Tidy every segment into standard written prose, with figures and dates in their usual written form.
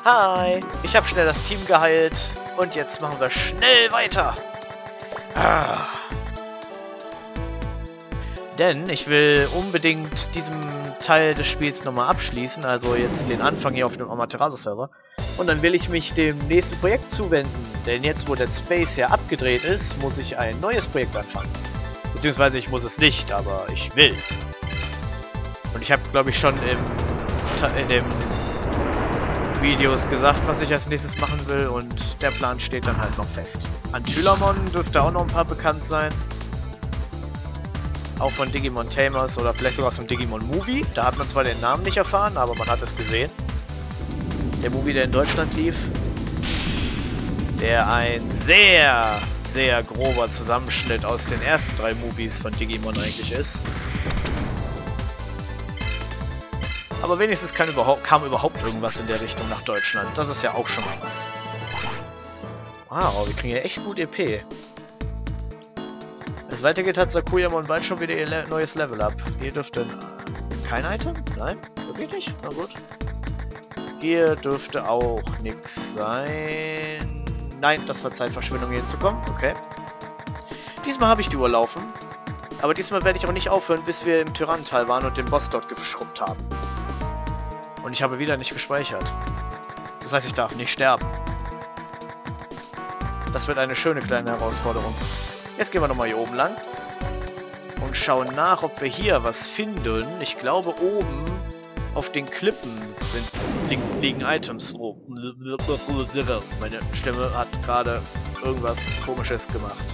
Hi, ich habe schnell das Team geheilt und jetzt machen wir schnell weiter. Denn ich will unbedingt diesen Teil des Spiels nochmal abschließen, also jetzt den Anfang hier auf dem Amaterasu-Server. Und dann will ich mich dem nächsten Projekt zuwenden, denn jetzt wo Dead Space ja abgedreht ist, muss ich ein neues Projekt anfangen. Beziehungsweise ich muss es nicht, aber ich will. Und ich habe, glaube ich, schon in den Videos gesagt, was ich als nächstes machen will, und der Plan steht dann halt noch fest. Antylamon dürfte auch noch ein paar bekannt sein. Auch von Digimon Tamers oder vielleicht sogar aus dem Digimon Movie. Da hat man zwar den Namen nicht erfahren, aber man hat es gesehen. Der Movie, der in Deutschland lief. Der ein sehr, sehr grober Zusammenschnitt aus den ersten 3 Movies von Digimon eigentlich ist. Aber wenigstens kam überhaupt irgendwas in der Richtung nach Deutschland. Das ist ja auch schon mal was. Wow, wir kriegen ja echt gut EP. Wenn es weitergeht, hat Sakuyamon bald schon wieder ihr neues Level up. Hier dürfte... Kein Item? Nein? Wirklich nicht? Na gut. Hier dürfte auch nichts sein. Nein, das war Zeitverschwendung, hier hinzukommen. Okay. Diesmal habe ich die Uhr laufen. Aber diesmal werde ich auch nicht aufhören, bis wir im Tyranntal waren und den Boss dort geschrubbt haben. Und ich habe wieder nicht gespeichert. Das heißt, ich darf nicht sterben. Das wird eine schöne kleine Herausforderung. Jetzt gehen wir nochmal hier oben lang. Und schauen nach, ob wir hier was finden. Ich glaube, oben auf den Klippen liegen Items rum. Meine Stimme hat gerade irgendwas Komisches gemacht.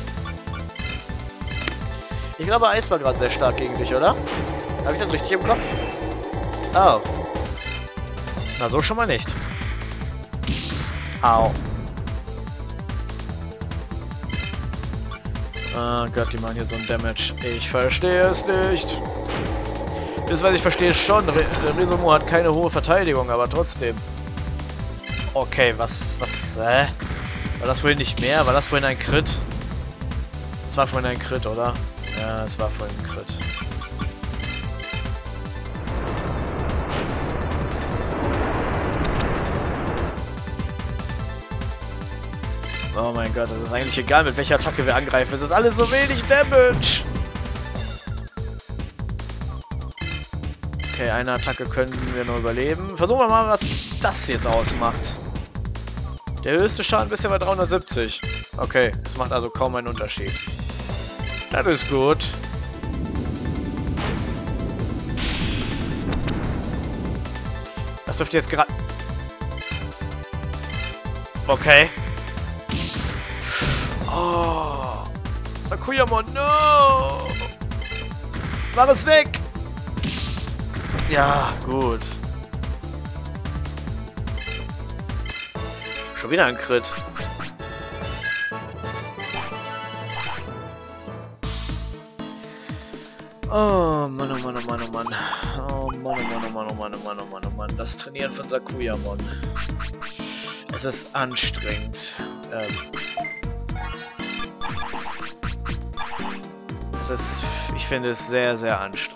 Ich glaube, Eis war gerade sehr stark gegen dich, oder? Habe ich das richtig im Kopf? Oh. Na, so schon mal nicht. Au. Oh Gott, die machen hier so ein Damage. Ich verstehe es nicht. Beziehungsweise ich verstehe es schon. Resumo hat keine hohe Verteidigung, aber trotzdem. Okay, was, War das vorhin nicht mehr? War das vorhin ein Crit? Das war vorhin ein Crit, oder? Ja, es war vorhin ein Crit. Oh mein Gott, das ist eigentlich egal, mit welcher Attacke wir angreifen. Es ist alles so wenig Damage. Okay, eine Attacke können wir nur überleben. Versuchen wir mal, was das jetzt ausmacht. Der höchste Schaden bisher war 370. Okay, das macht also kaum einen Unterschied. Das ist gut. Das dürfte jetzt gerade... Okay. Oh. Sakuyamon, no! Mach es weg! Ja, gut. Schon wieder ein Crit. Oh Mann, oh Mann, oh Mann, oh Mann. Oh Mann, oh Mann, oh Mann, oh Mann, oh Mann, oh Mann, oh Mann. Das Trainieren von Sakuyamon. Es ist anstrengend. Ich finde es sehr, sehr anstrengend.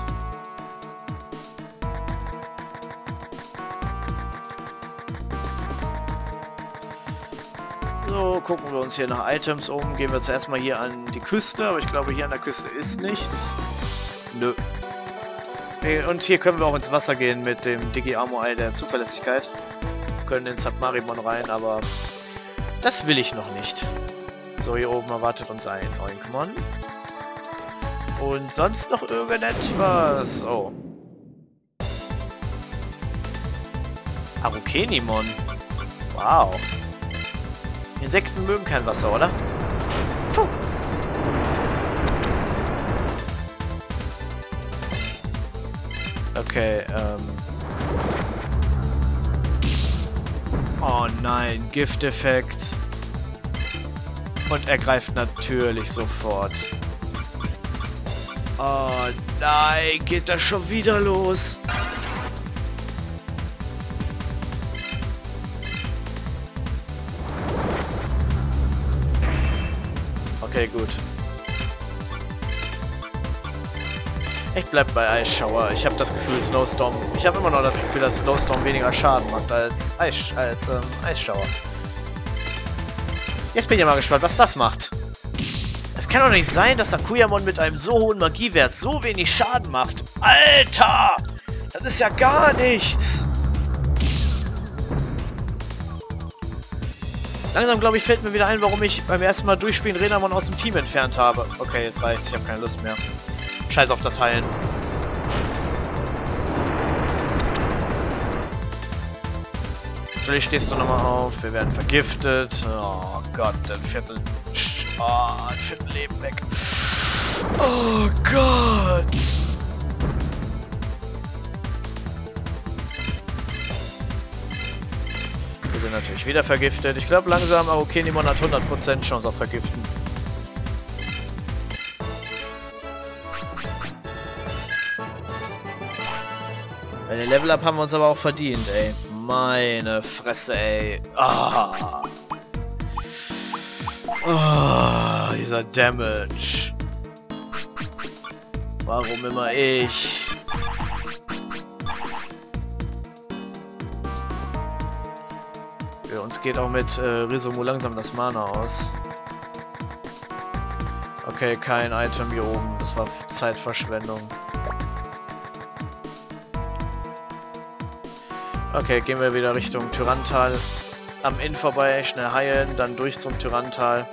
So, gucken wir uns hier nach Items um. Gehen wir zuerst mal hier an die Küste, aber ich glaube, hier an der Küste ist nichts. Nö. Und hier können wir auch ins Wasser gehen mit dem Digi-Armor-Ei der Zuverlässigkeit. Wir können in Submarimon rein, aber das will ich noch nicht. So, hier oben erwartet uns ein Oinkmon. Und sonst noch irgendetwas. Oh. Arukenimon. Wow. Insekten mögen kein Wasser, oder? Puh. Okay, oh nein, Gifteffekt. Und er greift natürlich sofort. Oh nein, geht das schon wieder los? Okay, gut. Ich bleib bei Eisschauer. Ich habe das Gefühl, Snowstorm... Ich habe immer noch das Gefühl, dass Snowstorm weniger Schaden macht als Eisschauer. Jetzt bin ich mal gespannt, was das macht. Es kann doch nicht sein, dass Akuyamon mit einem so hohen Magiewert so wenig Schaden macht. Alter! Das ist ja gar nichts! Langsam, glaube ich, fällt mir wieder ein, warum ich beim ersten Mal durchspielen Renamon aus dem Team entfernt habe. Okay, jetzt reicht's. Ich habe keine Lust mehr. Scheiß auf das Heilen. Natürlich stehst du nochmal auf. Wir werden vergiftet. Oh Gott, ein Viertel Leben weg. Oh Gott! Wir sind natürlich wieder vergiftet. Ich glaube langsam, Arukenimon hat 100% Chance auf Vergiften. Eine Level-Up haben wir uns aber auch verdient, ey. Meine Fresse, ey. Ah. Oh, dieser Damage. Warum immer ich? Für uns geht auch mit Rizomu langsam das Mana aus. Okay, kein Item hier oben. Das war Zeitverschwendung. Okay, gehen wir wieder Richtung Tyrantal. Am Inn vorbei, schnell heilen, dann durch zum Tyrantal.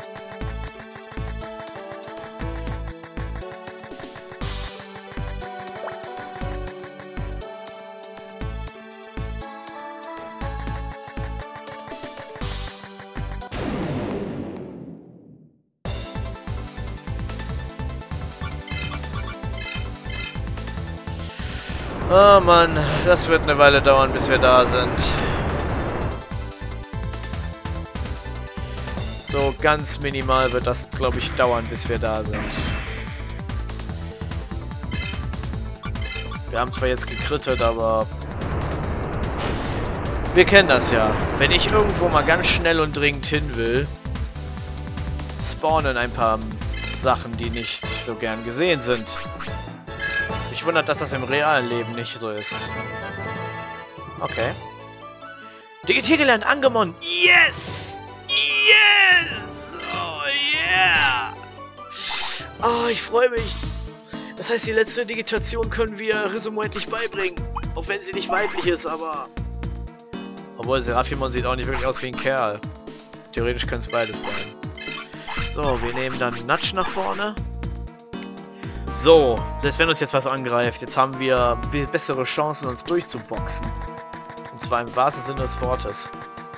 Oh Mann, das wird eine Weile dauern, bis wir da sind. So ganz minimal wird das, glaube ich, dauern, bis wir da sind. Wir haben zwar jetzt gekrittet, aber wir kennen das ja. Wenn ich irgendwo mal ganz schnell und dringend hin will, spawnen ein paar Sachen, die nicht so gern gesehen sind. Mich wundert, dass das im realen Leben nicht so ist. Okay. Digitier gelernt, Angemon! Yes! Yes! Oh yeah! Oh, ich freue mich. Das heißt, die letzte Digitation können wir Rizomu endlich beibringen. Auch wenn sie nicht weiblich ist, aber... Obwohl, Seraphimon sieht auch nicht wirklich aus wie ein Kerl. Theoretisch können es beides sein. So, wir nehmen dann Nudge nach vorne. So, selbst wenn uns jetzt was angreift, jetzt haben wir bessere Chancen, uns durchzuboxen. Und zwar im wahrsten Sinne des Wortes.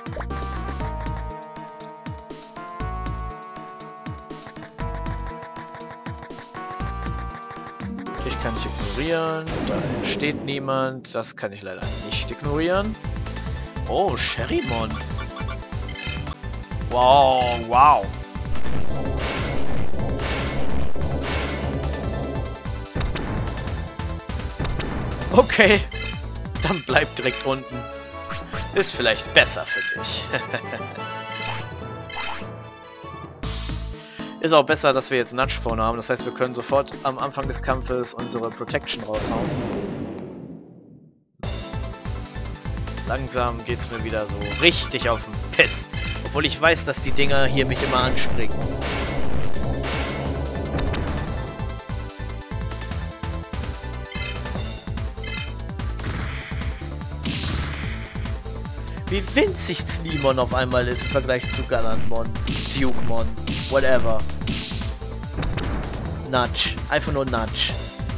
Ich kann nicht ignorieren, da steht niemand, das kann ich leider nicht ignorieren. Oh, Sherrymon. Wow, wow. Okay, dann bleib direkt unten. Ist vielleicht besser für dich. Ist auch besser, dass wir jetzt Nudge vorne haben. Das heißt, wir können sofort am Anfang des Kampfes unsere Protection raushauen. Langsam geht's mir wieder so richtig auf den Piss. Obwohl ich weiß, dass die Dinger hier mich immer anspringen. Wie winzig Sneemon auf einmal ist im Vergleich zu Galantmon, Dukemon, whatever. Nudge. Einfach nur Nudge.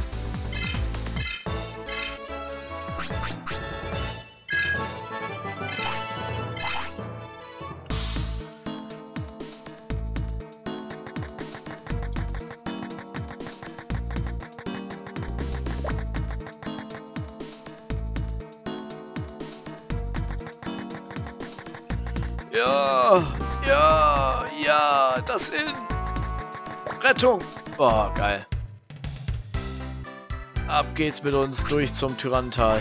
Ja, ja, ja, das in Rettung. Oh, geil. Ab geht's mit uns durch zum Tyrantal.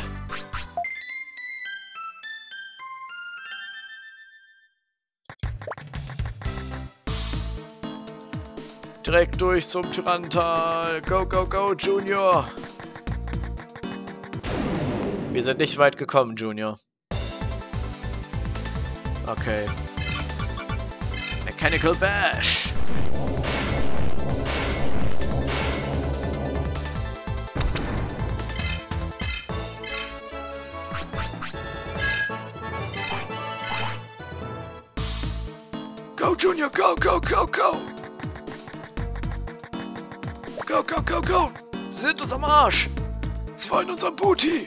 Direkt durch zum Tyrantal. Go, go, go, Junior. Wir sind nicht weit gekommen, Junior. Okay. Mechanical Bash. Go, Junior, go, go, go, go! Go, go, go, go! Sie sind uns am Arsch! Es war in unserem Booty!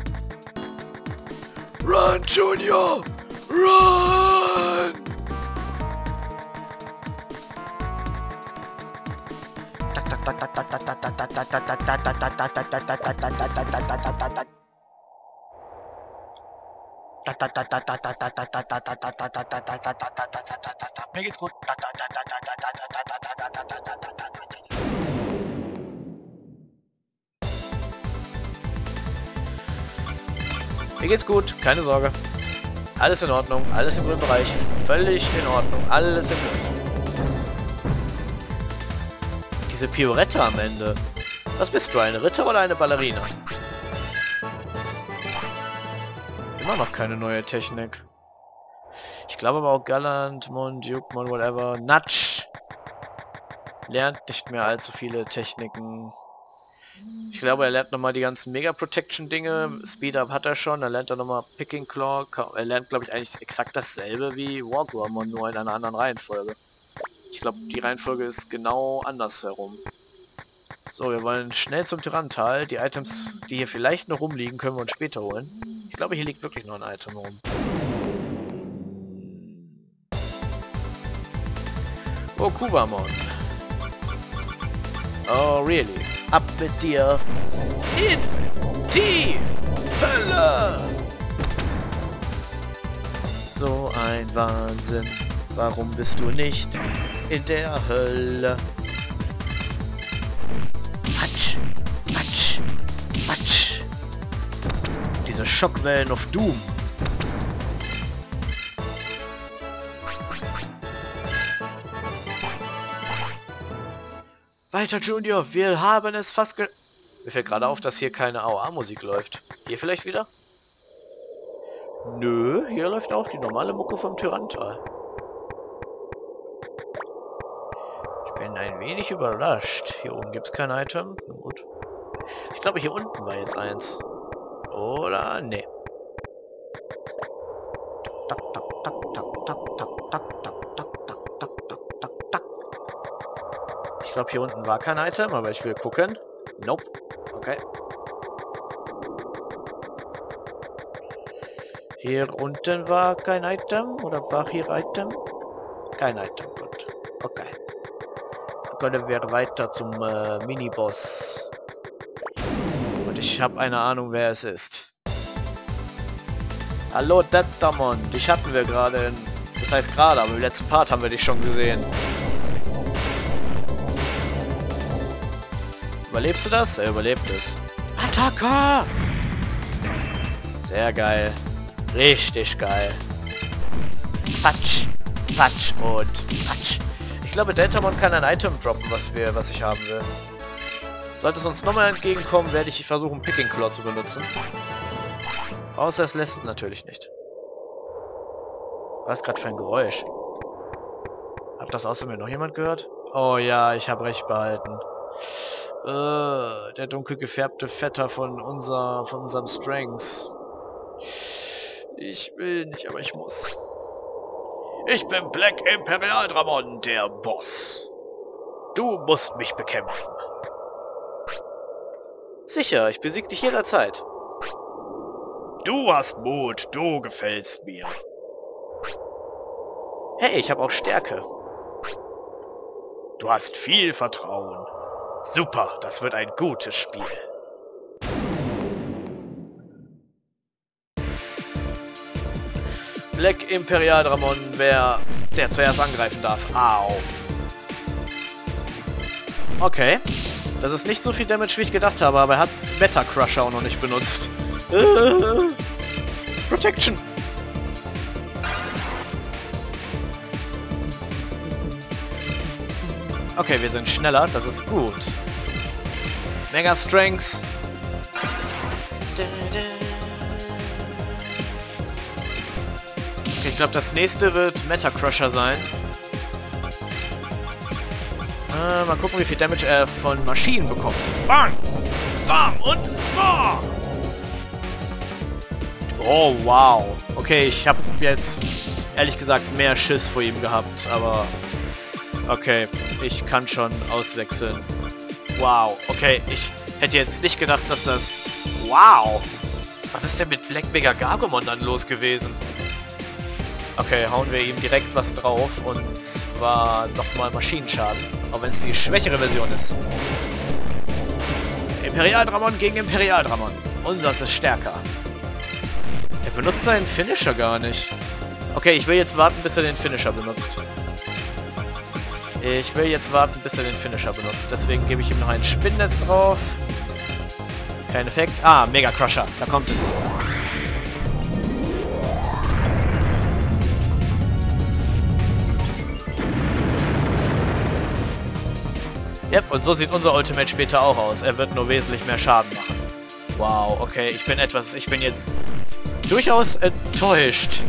Run, Junior! Run! Mir geht's gut. Mir geht's gut, keine Sorge. Alles in Ordnung, alles im grünen Bereich. Völlig in Ordnung, alles im grünen. Diese Piorette am Ende. Was bist du, eine Ritter oder eine Ballerina? Immer noch keine neue Technik. Ich glaube aber auch Gallant, Jukmon, whatever. Natsch lernt nicht mehr allzu viele Techniken. Ich glaube, er lernt nochmal die ganzen Mega Protection Dinge. Speed Up hat er schon. Er lernt dann nochmal Picking Claw. Er lernt, glaube ich, eigentlich exakt dasselbe wie Wargreymon, nur in einer anderen Reihenfolge. Ich glaube, die Reihenfolge ist genau andersherum. So, wir wollen schnell zum Tyranntal. Die Items, die hier vielleicht noch rumliegen, können wir uns später holen. Ich glaube, hier liegt wirklich noch ein Item rum. Oh, Kubamon. Oh, really? Ab mit dir in die Hölle! So ein Wahnsinn. Warum bist du nicht in der Hölle? Matsch, Matsch, Matsch. Diese Schockwellen of Doom. Weiter, Junior, wir haben es fast Mir fällt gerade auf, dass hier keine AOA-Musik läuft. Hier vielleicht wieder? Nö, hier läuft auch die normale Mucke vom Tyranntal. Ich bin ein wenig überrascht. Hier oben gibt es kein Item. Na gut. Ich glaube, hier unten war jetzt eins. Oder? Nee. Tak, tak, tak, tak, tak, tak, tak, tak, tak, tak, tak, tak, tak, tak. Ich glaube, hier unten war kein Item, aber ich will gucken. Nope. Okay. Hier unten war kein Item. Oder war hier Item? Kein Item, gut. Okay. Dann können wir weiter zum Miniboss. Und ich habe eine Ahnung, wer es ist. Hallo, Dentamon. Dich hatten wir gerade in... Das heißt gerade, aber im letzten Part haben wir dich schon gesehen. Überlebst du das? Er überlebt es. Attacke! Sehr geil. Richtig geil. Patsch, Patsch und Patsch. Ich glaube, Dentamon kann ein Item droppen, was ich haben will. Sollte es uns nochmal entgegenkommen, werde ich versuchen, Picking Claw zu benutzen. Außer es lässt natürlich nicht. Was gerade für ein Geräusch? Hat das außer mir noch jemand gehört? Oh ja, ich habe recht behalten. Der dunkel gefärbte Vetter von unserem Strengths. Ich will nicht, aber ich muss. Ich bin Black Imperial Dramon, der Boss. Du musst mich bekämpfen. Sicher, ich besiege dich jederzeit. Du hast Mut, du gefällst mir. Hey, ich habe auch Stärke. Du hast viel Vertrauen. Super, das wird ein gutes Spiel. Black Imperial Dramon, der zuerst angreifen darf. Au. Okay. Das ist nicht so viel Damage, wie ich gedacht habe, aber er hat Meta Crusher auch noch nicht benutzt. Protection. Okay, wir sind schneller, das ist gut. Mega Strength. Ich glaube, das nächste wird Metacrusher sein. Mal gucken, wie viel Damage er von Maschinen bekommt. Bang! Bam! Und bam! Oh, wow. Okay, ich habe jetzt, ehrlich gesagt, mehr Schiss vor ihm gehabt, aber... Okay, ich kann schon auswechseln. Wow, okay, ich hätte jetzt nicht gedacht, dass das... Wow! Was ist denn mit Black Mega Gargomon dann los gewesen? Okay, hauen wir ihm direkt was drauf, und zwar nochmal Maschinenschaden, auch wenn es die schwächere Version ist. Imperialdramon gegen Imperialdramon. Unseres ist stärker. Er benutzt seinen Finisher gar nicht. Okay, ich will jetzt warten, bis er den Finisher benutzt. Deswegen gebe ich ihm noch ein Spinnnetz drauf. Kein Effekt. Ah, Mega Crusher. Da kommt es. Yep, und so sieht unser Ultimate später auch aus. Er wird nur wesentlich mehr Schaden machen. Wow, okay, ich bin jetzt durchaus enttäuscht.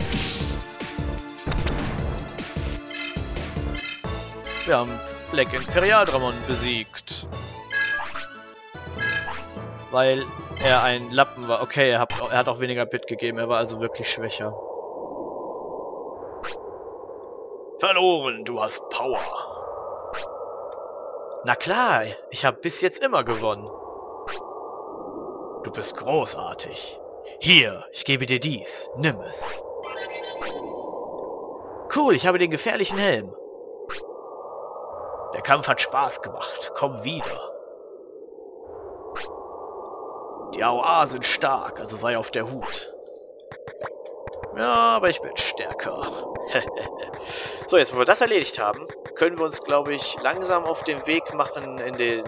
Wir haben Black Imperialdramon besiegt. Weil er ein Lappen war. Okay, er hat auch weniger Bit gegeben, er war also wirklich schwächer. Verloren, du hast Power. Na klar, ich habe bis jetzt immer gewonnen. Du bist großartig. Hier, ich gebe dir dies. Nimm es. Cool, ich habe den gefährlichen Helm. Der Kampf hat Spaß gemacht. Komm wieder. Die AOA sind stark, also sei auf der Hut. Ja, aber ich bin stärker. So, jetzt wo wir das erledigt haben, können wir uns, glaube ich, langsam auf den Weg machen in den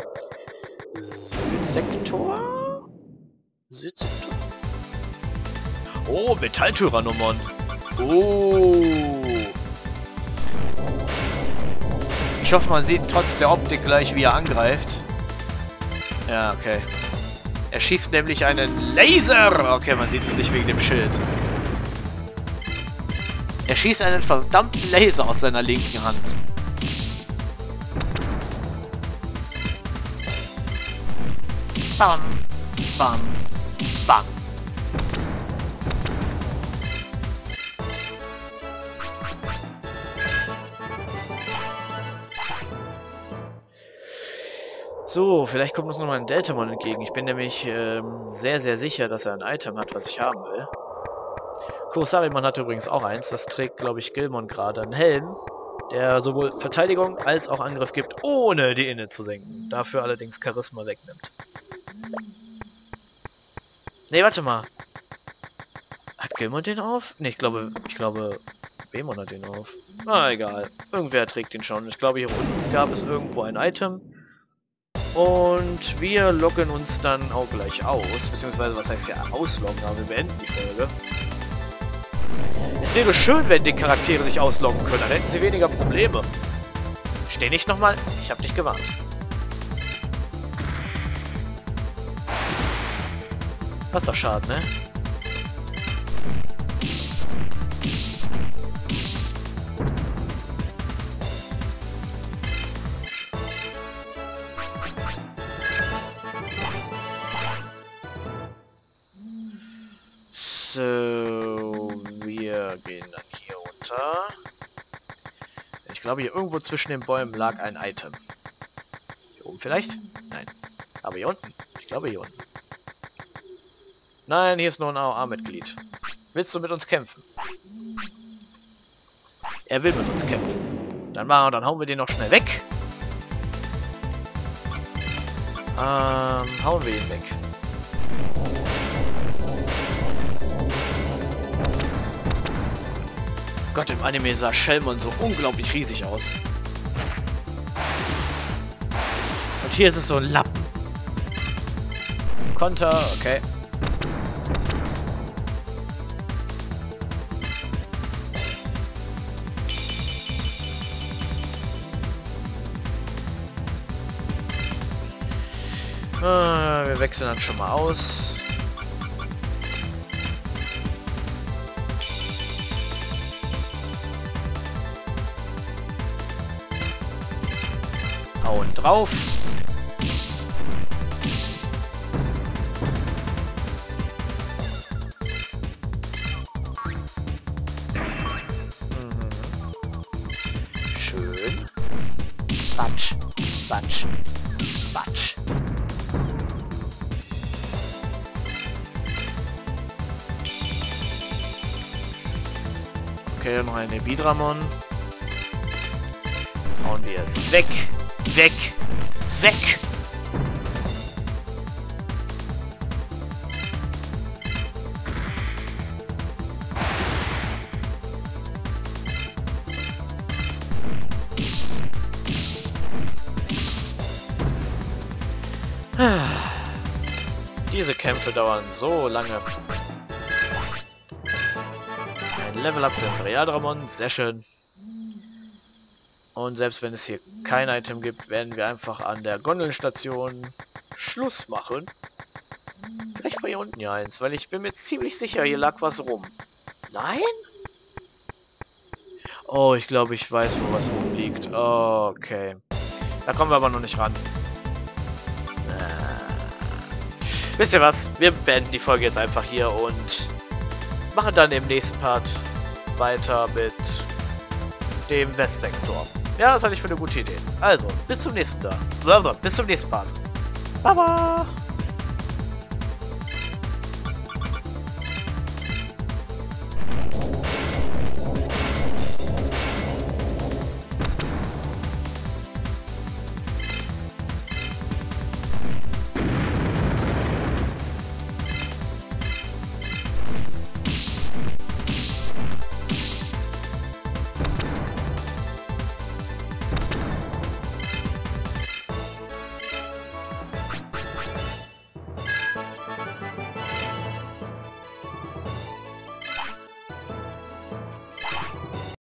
Südsektor? Südsektor? Oh, Metalltyrannomon. Oh. Ich hoffe, man sieht trotz der Optik gleich, wie er angreift. Ja, okay. Er schießt nämlich einen Laser. Okay, man sieht es nicht wegen dem Schild. Er schießt einen verdammten Laser aus seiner linken Hand. Bam, bam, bam. So, vielleicht kommt uns noch mal ein Deltamon entgegen. Ich bin nämlich sehr, sehr sicher, dass er ein Item hat, was ich haben will. Kurosarimon hat übrigens auch eins. Das trägt, glaube ich, Gilmon gerade. Ein Helm, der sowohl Verteidigung als auch Angriff gibt, ohne die Inne zu senken. Dafür allerdings Charisma wegnimmt. Nee, warte mal. Hat Gilmon den auf? Ne, ich glaube, Bemon hat den auf. Na, egal. Irgendwer trägt den schon. Ich glaube, hier unten gab es irgendwo ein Item. Und wir loggen uns dann auch gleich aus. Beziehungsweise, was heißt ja ausloggen? Aber wir beenden die Folge. Es wäre schön, wenn die Charaktere sich ausloggen können. Dann hätten sie weniger Probleme. Steh nicht nochmal. Ich hab dich gewarnt. Was doch schade, ne? So, wir gehen dann hier runter. Ich glaube, hier irgendwo zwischen den Bäumen lag ein Item. Hier oben vielleicht? Nein. Aber hier unten? Ich glaube hier unten. Nein, hier ist nur ein AOA-Mitglied. Willst du mit uns kämpfen? Er will mit uns kämpfen. Dann hauen wir den noch schnell weg. Hauen wir ihn weg. Gott, im Anime sah Shellmon so unglaublich riesig aus. Und hier ist es so ein Lappen. Konter, okay. Wir wechseln dann schon mal aus. Hauen drauf. Schön. Batsch, batsch, batsch. Okay, noch eine Bidramon. Hauen wir es weg, weg, weg. Diese Kämpfe dauern so lange. Ein Level-Up für Imperialdramon, sehr schön. Und selbst wenn es hier kein Item gibt, werden wir einfach an der Gondelstation Schluss machen. Vielleicht war hier unten ja eins, weil ich bin mir ziemlich sicher, hier lag was rum. Nein? Oh, ich glaube, ich weiß, wo was rumliegt. Oh, okay. Da kommen wir aber noch nicht ran. Wisst ihr was? Wir beenden die Folge jetzt einfach hier und machen dann im nächsten Part weiter mit dem Westsektor. Ja, das halte ich für eine gute Idee. Also, bis zum nächsten Part. Baba!